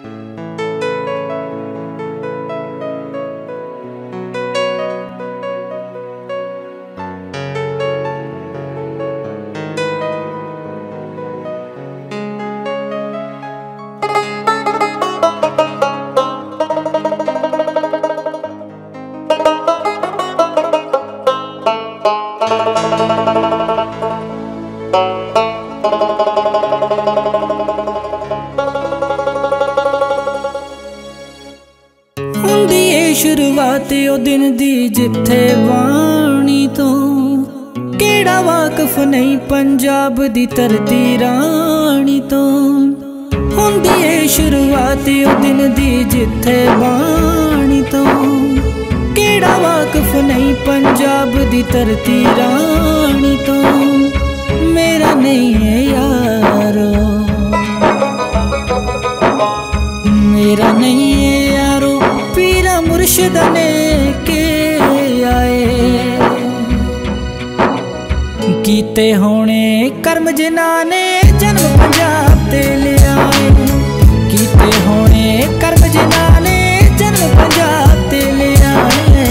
शुरुआत ओ दिन दी जिथे वाणी तो केड़ा वाकफ नहीं पंजाब दी धरती राणी तो। हुंदी ए शुरुआत ओ दिन दी जिथे वाणी तो केड़ा वाकफ नहीं पंजाब दी धरती राणी तो। मेरा नहीं है यारो, मेरा नहीं है यारो, पीरा मुर्शिद ने के आए कीते होने कर्म जिन्हां ने जन्म पंजाब ते ले आए। कीते होने कर्म जिन्हां ने जन्म पंजाब ते ले आए।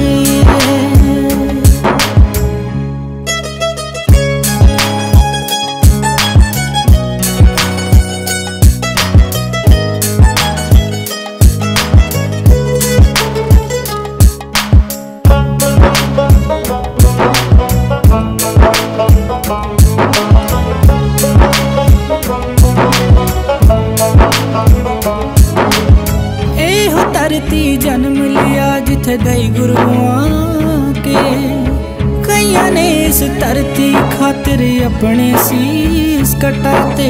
धरती जन्म लिया जिथे दई गुरुआं के, कईयां ने इस धरती खातिर अपने शीस कटाते।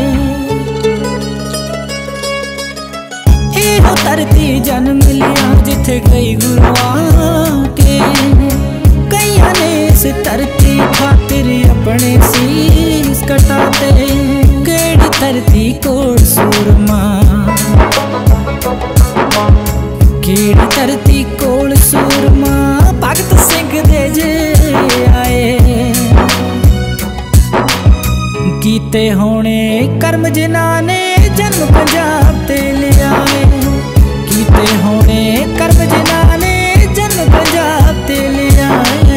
एहो धरती जन्म लिया जिथे गई गुरुआं के, कईयां ने इस धरती खातिर अपने शीस कटाते। केड़ी धरती कोल सूरमा, केड़ी धरती कोल सूरमा, भगत सिंह दे जे आए कीते होने कर्म जिन्हां ने जन्म पंजाब ते ले आए। कीते होने कर्म जिन्हां ने जन्म पंजाब ते ले आए।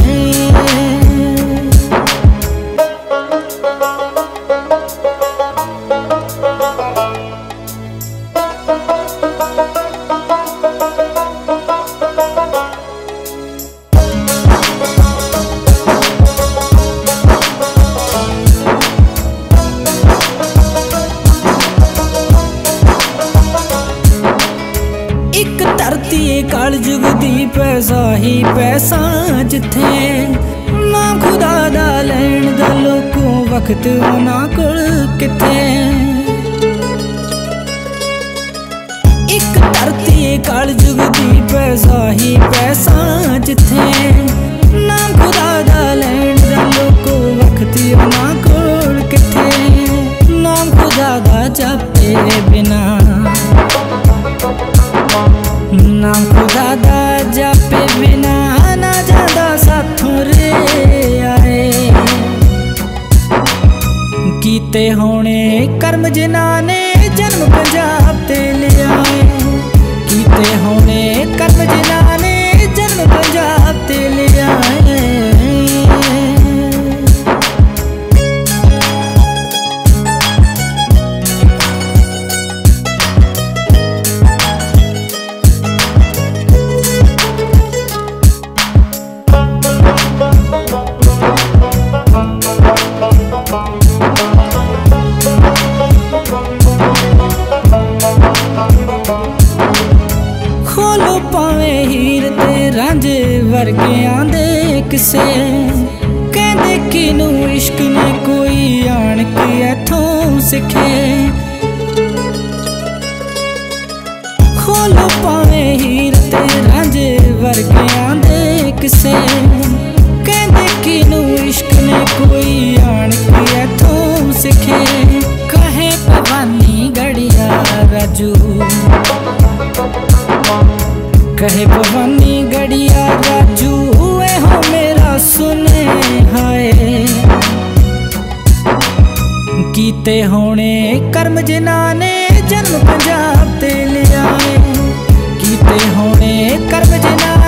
काल जुग दी पैसा ही पैसा जिथे नाम खुदा दा लैण दा लोकों वक्त उन्हां कोल किथे। एक धरती काल जुग दी पैसा ही पैसा जिथे नाम खुदा दा लैण दा लोकों वक्त उन्हां कोल किथे। नाम खुदा दा जापे बिना, नाम खुदा दा जापे बिना ना जादा साथों रे आए। कीते होने कर्म जिन्हां ने जन्म पंजाब ते ले आए। कीते होने कर्म जिन्हां ने जन्म पंजाब ते ले आए। खोलो पावे हीर ते रांझे वर्गियां दे किसे, कहंदे किनू इश्क ने कोई आण के इथों सिखे। खोलो पावे हीर ते रांझे वर्गियां दे किसे, कहंदे किनू इश्क ने कोई आण के इथों सिखे। कहे भवानी गड़िया राजू, कहे भवानी गड़िया राजू ए हो मेरा सुने हाय। कीते होने कर्म जिन्हां ने जन्म पंजाब ते लिया कीते होने कर्म जिना